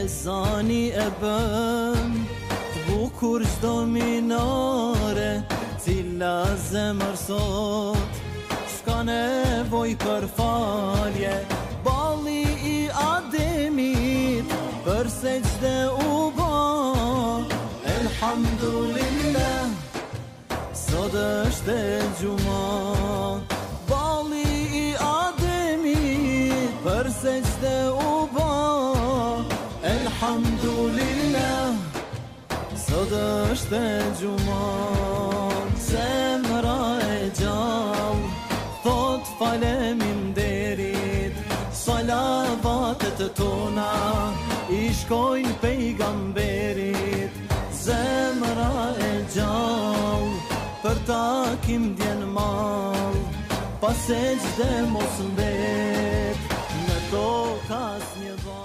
ezani e bëm Bukur çdo minore Cila zemër sot S'ka nevoj për falje Balli i Ademit Për seçde u ba Elhamdulillah Sot është e gjuma Balli i Ademit Për seçde u ba Elhamdulillah Sot është e gjuma Zemra e gjall Thot faleminderit Salavatet tona I shkojnë pejgamberit Zemra e gjall Për takim djen mal Pas e gjde mos mbet Në tokas një ba